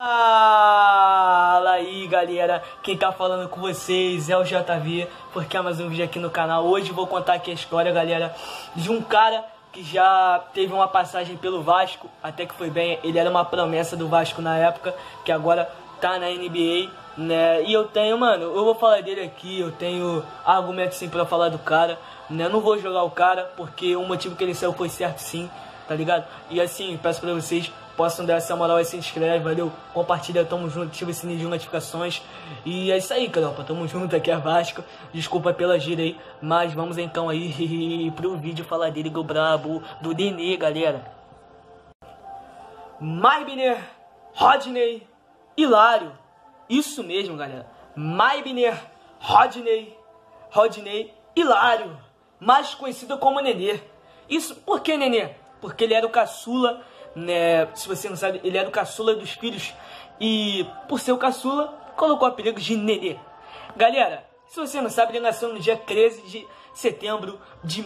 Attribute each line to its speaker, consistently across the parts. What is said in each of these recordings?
Speaker 1: Fala aí galera, quem tá falando com vocês é o JV, porque é mais um vídeo aqui no canal. Hoje vou contar aqui a história, galera, de um cara que já teve uma passagem pelo Vasco, até que foi bem. Ele era uma promessa do Vasco na época, que agora tá na NBA, né? E eu tenho, mano, eu vou falar dele aqui, eu tenho argumentos sim pra falar do cara, né? Eu não vou jogar o cara, porque o motivo que ele saiu foi certo sim, tá ligado? E assim, peço pra vocês, possam dar essa moral e se inscreve, valeu? Compartilha, tamo junto, ativa o sininho de notificações. E é isso aí, caropa, tamo junto, aqui é Vasco. Desculpa pela gíria aí, mas vamos então aí pro vídeo falar dele, do brabo, do Nenê, galera. Maibnier Rodney Hilário. Isso mesmo, galera. Maibnier Rodney Hilário, mais conhecido como Nenê. Isso, por que Nenê? Porque ele era o caçula, né? Se você não sabe, ele era o caçula dos filhos. E por ser o caçula, colocou o apelido de Nenê. Galera, se você não sabe, ele nasceu no dia 13 de setembro de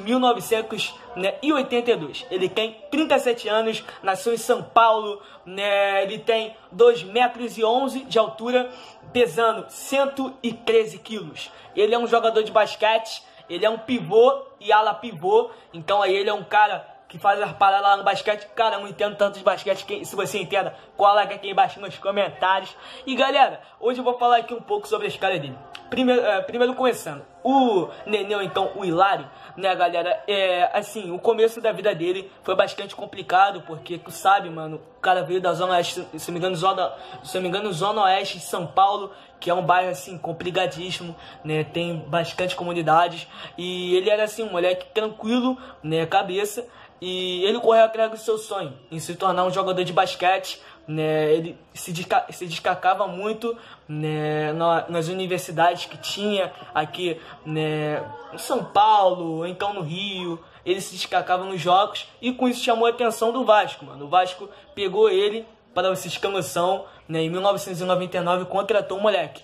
Speaker 1: 1982. Ele tem 37 anos, nasceu em São Paulo, né? Ele tem 2,11 metros de altura, pesando 113 quilos. Ele é um jogador de basquete, ele é um pivô e ala pivô. Então aí ele é um cara que faz as paradas lá no basquete. Cara, eu não entendo tanto de basquete. Se você entenda, coloca aqui embaixo nos comentários. E galera, hoje eu vou falar aqui um pouco sobre a história dele. Primeiro começando, o Nenê, então o Hilário, né, galera, assim, o começo da vida dele foi bastante complicado, porque tu sabe, mano, o cara veio da Zona Oeste, se não me engano, Zona Oeste de São Paulo, que é um bairro, assim, complicadíssimo, né, tem bastante comunidades, e ele era, assim, um moleque tranquilo, né, cabeça, e ele correu atrás do seu sonho, em se tornar um jogador de basquete, né, ele se destacava muito, né, nas universidades que tinha aqui, né, em São Paulo, então no Rio. Ele se destacava nos jogos e com isso chamou a atenção do Vasco, mano. O Vasco pegou ele, para vocês terem noção, né, em 1999 contratou o moleque.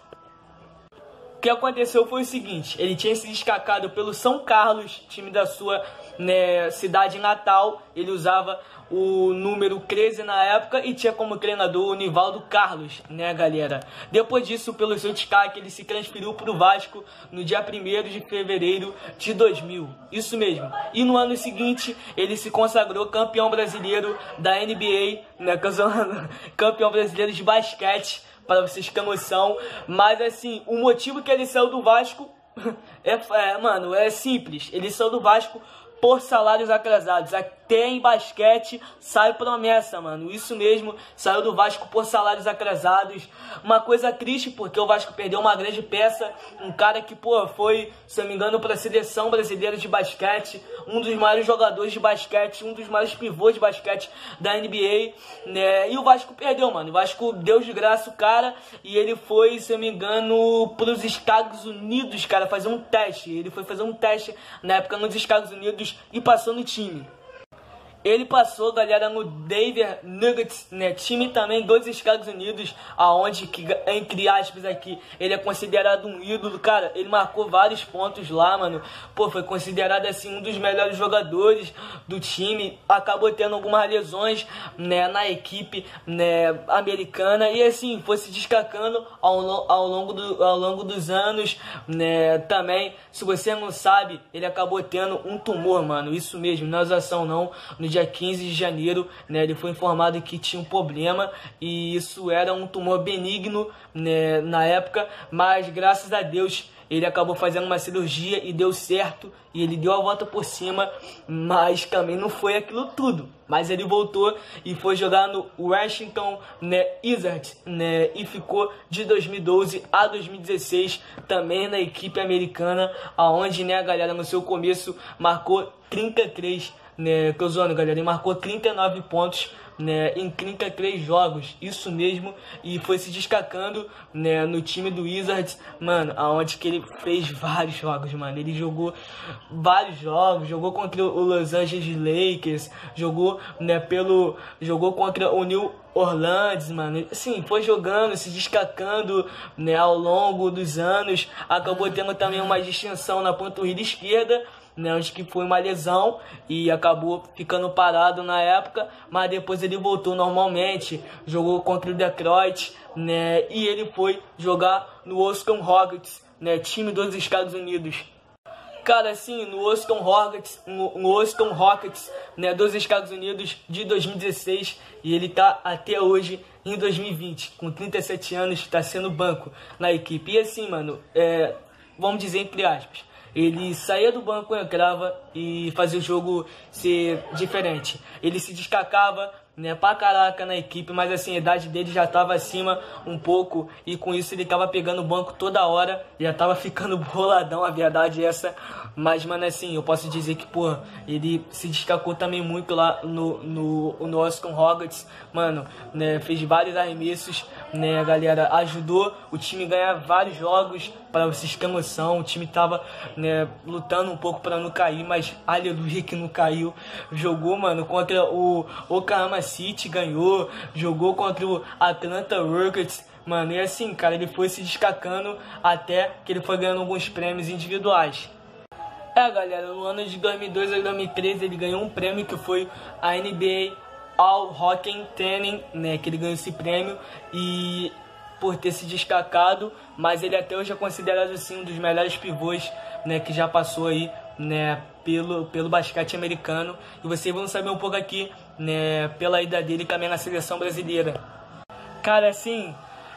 Speaker 1: O que aconteceu foi o seguinte: ele tinha se destacado pelo São Carlos, time da sua, né, cidade natal. Ele usava o número 13 na época e tinha como treinador o Nivaldo Carlos, né, galera? Depois disso, pelo seu destaque, ele se transferiu para o Vasco no dia 1º de fevereiro de 2000. Isso mesmo. E no ano seguinte, ele se consagrou campeão brasileiro da NBA, né, campeão brasileiro de basquete, para vocês terem noção. Mas assim, o motivo que ele saiu do Vasco mano, é simples. Ele saiu do Vasco por salários atrasados. Até em basquete sai promessa, mano. Isso mesmo, saiu do Vasco por salários atrasados. Uma coisa triste, porque o Vasco perdeu uma grande peça. Um cara que, pô, foi, se eu não me engano, para a seleção brasileira de basquete. Um dos maiores jogadores de basquete, um dos maiores pivôs de basquete da NBA, né? E o Vasco perdeu, mano. O Vasco deu de graça o cara e ele foi, se eu não me engano, para os Estados Unidos, cara, fazer um teste. Ele foi fazer um teste na época nos Estados Unidos e passou no time. Ele passou, galera, no Denver Nuggets, né, time também dos Estados Unidos, aonde, que, entre aspas aqui, ele é considerado um ídolo. Cara, ele marcou vários pontos lá, mano. Pô, foi considerado, assim, um dos melhores jogadores do time. Acabou tendo algumas lesões, né, na equipe, né, americana. E, assim, foi se destacando ao longo dos anos, né. Também, se você não sabe, ele acabou tendo um tumor, mano. Isso mesmo, não é usação não. No dia 15 de janeiro, né, ele foi informado que tinha um problema e isso era um tumor benigno, né, na época, mas graças a Deus ele acabou fazendo uma cirurgia e deu certo e ele deu a volta por cima, mas também não foi aquilo tudo. Mas ele voltou e foi jogar no Washington, né, Wizards, né, e ficou de 2012 a 2016 também na equipe americana, aonde, né, galera, no seu começo marcou 33, né, tô zoando, galera, ele marcou 39 pontos, né, em 33 jogos, isso mesmo, e foi se destacando, né, no time do Wizards, mano, aonde que ele fez vários jogos, mano. Ele jogou vários jogos, jogou contra o Los Angeles Lakers, jogou, né, jogou contra o New Orleans, mano. Sim, foi jogando, se destacando, né, ao longo dos anos. Acabou tendo também uma distinção na panturrilha esquerda, né, onde que foi uma lesão e acabou ficando parado na época, mas depois ele voltou normalmente, jogou contra o Detroit, né, e ele foi jogar no Houston Rockets, né, time dos Estados Unidos. Cara, assim, no Houston Rockets, né, dos Estados Unidos de 2016, e ele tá até hoje em 2020, com 37 anos, tá sendo banco na equipe. E assim, mano, vamos dizer entre aspas, ele saía do banco, entrava e fazia o jogo ser diferente. Ele se destacava, né, pra caraca na equipe, mas assim, a idade dele já tava acima um pouco, e com isso ele tava pegando o banco toda hora, já tava ficando boladão, a verdade é essa. Mas, mano, assim, eu posso dizer que, pô, ele se destacou também muito lá no Houston Rockets, mano, né, fez vários arremessos, né, galera, ajudou o time a ganhar vários jogos, para vocês terem noção. O time tava, né, lutando um pouco para não cair, mas aleluia que não caiu. Jogou, mano, contra o Oklahoma City, ganhou, jogou contra o Atlanta Rockets, mano, e assim, cara, ele foi se destacando até que ele foi ganhando alguns prêmios individuais. Galera, no ano de 2002 a 2013 ele ganhou um prêmio que foi a NBA All-Rookie Team, né, que ele ganhou esse prêmio e por ter se destacado, mas ele até hoje é considerado assim um dos melhores pivôs, né, que já passou aí, né, pelo basquete americano. E vocês vão saber um pouco aqui, né, pela ida dele também na seleção brasileira. Cara, assim,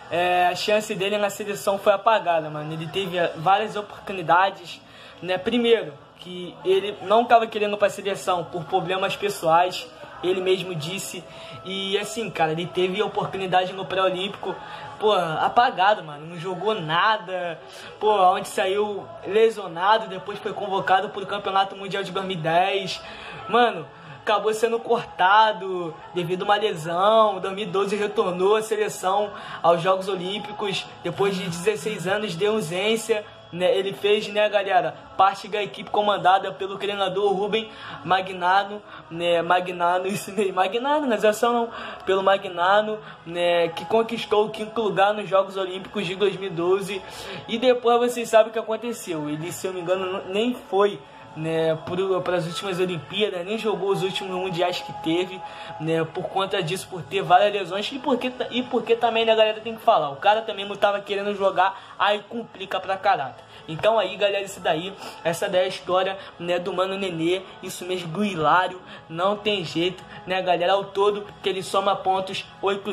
Speaker 1: a chance dele na seleção foi apagada, mano. Ele teve várias oportunidades, né? Primeiro, que ele não estava querendo para a seleção por problemas pessoais, ele mesmo disse. E assim, cara, ele teve a oportunidade no pré-olímpico, pô, apagado, mano, não jogou nada, pô, onde saiu lesionado, depois foi convocado para o Campeonato Mundial de 2010, mano, acabou sendo cortado devido a uma lesão. Em 2012 retornou à seleção aos Jogos Olímpicos, depois de 16 anos de ausência, né, ele fez, né, galera, parte da equipe comandada pelo treinador Rubem Magnano, né, isso mesmo, Magnano, não é só não, pelo Magnano, né, que conquistou o 5º lugar nos Jogos Olímpicos de 2012, e depois vocês sabem o que aconteceu. Ele, se eu não me engano, nem foi, né, para as últimas Olimpíadas, nem jogou os últimos mundiais que teve, né, por conta disso, por ter várias lesões, e porque também, né, galera, tem que falar, o cara também não estava querendo jogar, aí complica pra caraca. Então aí, galera, essa daí é a história, né, do Mano Nenê, isso mesmo, do Hilário, não tem jeito, né, galera, ao todo que ele soma pontos,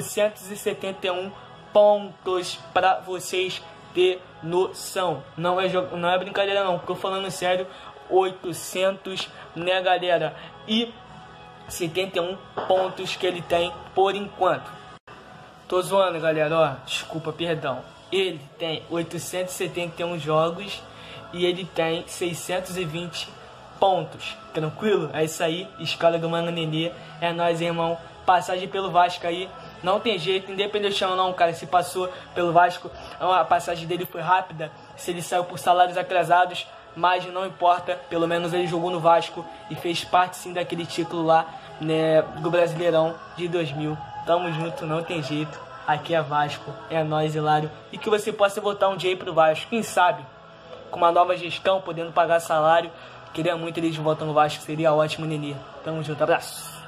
Speaker 1: 871 pontos, pra vocês ter noção, não é brincadeira não, tô falando sério, 800, né, galera, e 71 pontos que ele tem por enquanto. Tô zoando, galera, ó, desculpa, perdão. Ele tem 871 jogos e ele tem 620 pontos. Tranquilo? É isso aí, escala do Mano Nenê. É nóis, irmão. Passagem pelo Vasco aí, não tem jeito, independente ou não, cara, se passou pelo Vasco, a passagem dele foi rápida, se ele saiu por salários atrasados, mas não importa, pelo menos ele jogou no Vasco e fez parte sim daquele título lá, né, do Brasileirão de 2000. Tamo junto, não tem jeito, aqui é Vasco, é nóis, Hilário, e que você possa voltar um dia aí pro Vasco, quem sabe, com uma nova gestão, podendo pagar salário. Queria muito ele de volta no Vasco, seria ótimo, Nenê. Tamo junto, abraço.